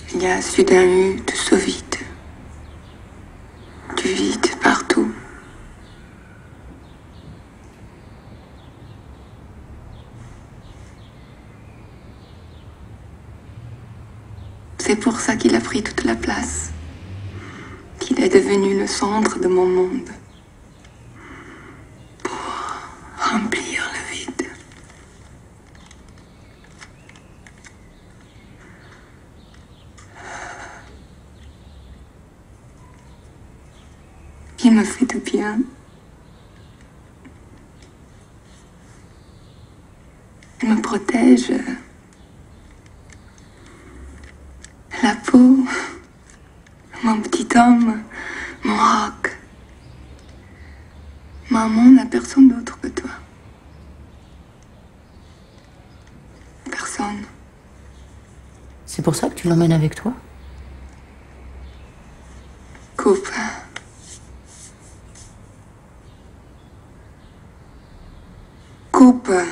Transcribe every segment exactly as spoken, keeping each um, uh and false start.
Il y a soudain eu de ce vide. Du vide partout. C'est pour ça qu'il a pris toute la place. Qu'il est devenu le centre de mon monde. Pour remplir le vide. Il me fait du bien. Il me protège. La peau, mon petit homme, mon roc. Maman n'a personne d'autre que toi. Personne. C'est pour ça que tu l'emmènes avec toi? Coupe. Coupe.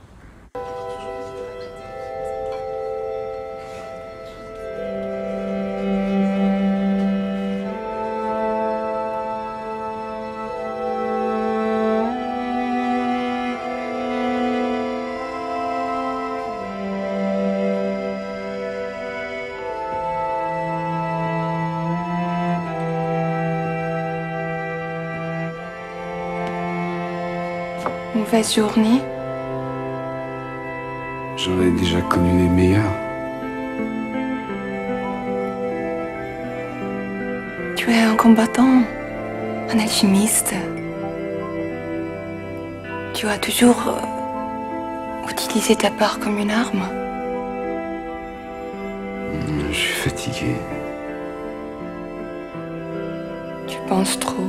Mauvaise journée. J'en ai déjà connu les meilleurs. Tu es un combattant, un alchimiste. Tu as toujours euh, utilisé ta part comme une arme. Je suis fatigué. Tu penses trop.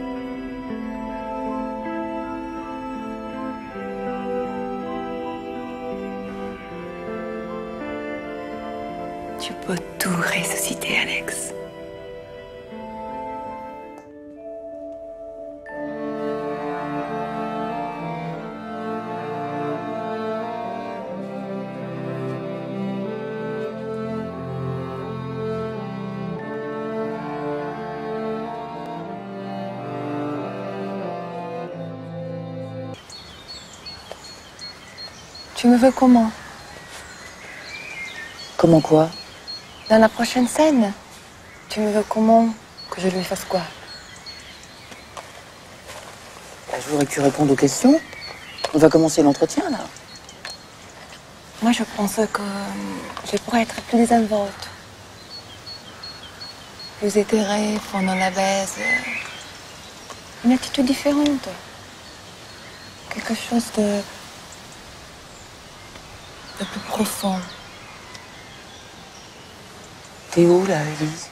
Tu peux tout ressusciter, Alex. Tu me veux comment? Comment quoi? Dans la prochaine scène, tu me veux comment? Que je lui fasse quoi? Bah, je voudrais que tu répondes aux questions. On va commencer l'entretien, là. Moi, je pense que je pourrais être plus désinvolte. Plus éthérée pendant la baise. Une attitude différente. Quelque chose de... de plus profond. T'es où, là, Élise?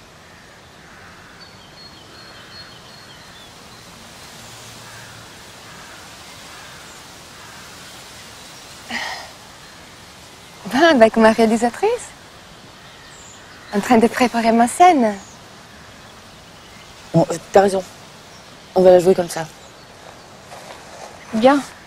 Ben, avec ma réalisatrice. En train de préparer ma scène. Bon, euh, t'as raison. On va la jouer comme ça. Bien.